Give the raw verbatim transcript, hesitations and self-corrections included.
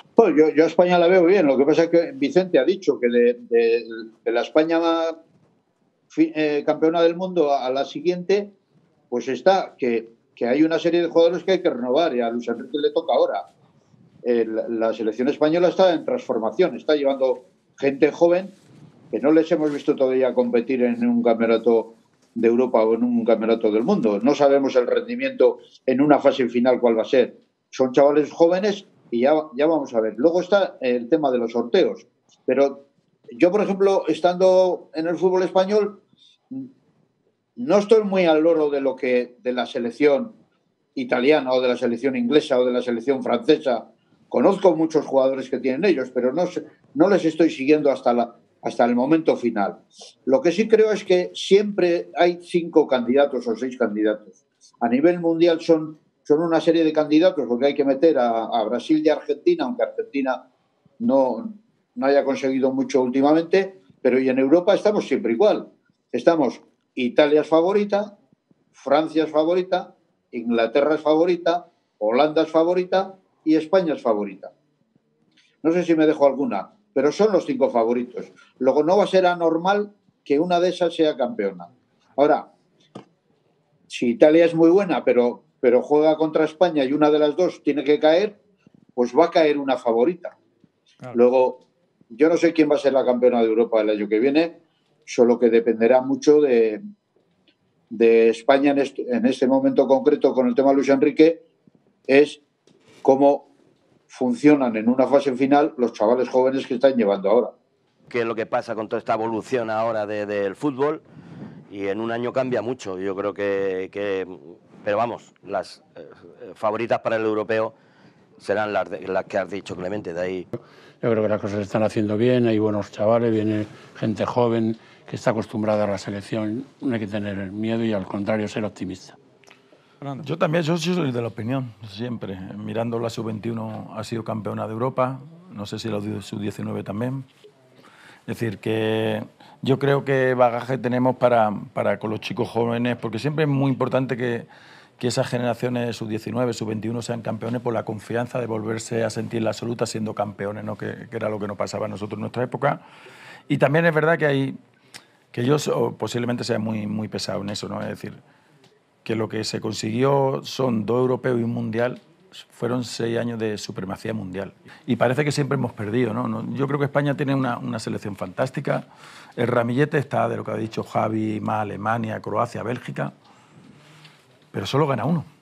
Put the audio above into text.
Pues yo, yo a España la veo bien. Lo que pasa es que Vicente ha dicho que de, de, de la España fi, eh, campeona del mundo a, a la siguiente, pues está que, que hay una serie de jugadores que hay que renovar y a Luis Enrique le toca ahora. Eh, la, la selección española está en transformación, está llevando gente joven que no les hemos visto todavía competir en un campeonato de Europa o en un campeonato del mundo. No sabemos el rendimiento en una fase final cuál va a ser. Son chavales jóvenes y ya, ya vamos a ver. Luego está el tema de los sorteos. Pero yo, por ejemplo, estando en el fútbol español, no estoy muy al loro de lo que de la selección italiana o de la selección inglesa o de la selección francesa. Conozco muchos jugadores que tienen ellos, pero no, no les estoy siguiendo hasta, la, hasta el momento final. Lo que sí creo es que siempre hay cinco candidatos o seis candidatos. A nivel mundial son, son una serie de candidatos porque hay que meter a, a Brasil y a Argentina, aunque Argentina no, no haya conseguido mucho últimamente, pero y en Europa estamos siempre igual. Estamos, Italia es favorita, Francia es favorita, Inglaterra es favorita, Holanda es favorita y España es favorita. No sé si me dejo alguna, pero son los cinco favoritos. Luego no va a ser anormal que una de esas sea campeona. Ahora, si Italia es muy buena, pero, pero juega contra España y una de las dos tiene que caer, pues va a caer una favorita. Claro. Luego, yo no sé quién va a ser la campeona de Europa el año que viene, solo que dependerá mucho de, de España en este, en este momento concreto con el tema de Luis Enrique, es cómo funcionan en una fase final los chavales jóvenes que están llevando ahora. ¿Qué es lo que pasa con toda esta evolución ahora de, del fútbol? Y en un año cambia mucho. Yo creo que... que pero vamos, las eh, favoritas para el europeo serán las, de, las que has dicho, Clemente, de ahí. Yo creo que las cosas se están haciendo bien, hay buenos chavales, viene gente joven que está acostumbrada a la selección. No hay que tener miedo y al contrario ser optimista. Yo también, yo soy de la opinión, siempre. Mirando la sub veintiuno ha sido campeona de Europa, no sé si la sub diecinueve también. Es decir, que yo creo que bagaje tenemos para, para con los chicos jóvenes, porque siempre es muy importante que, que esas generaciones sub diecinueve, sub veintiuno sean campeones por la confianza de volverse a sentir la absoluta siendo campeones, ¿no? que, que era lo que nos pasaba a nosotros en nuestra época. Y también es verdad que hay que yo posiblemente sea muy, muy pesado en eso, ¿no? Es decir, que lo que se consiguió son dos europeos y un mundial, fueron seis años de supremacía mundial. Y parece que siempre hemos perdido, ¿no? Yo creo que España tiene una, una selección fantástica. El ramillete está de lo que ha dicho Javi, más Alemania, Croacia, Bélgica, pero solo gana uno.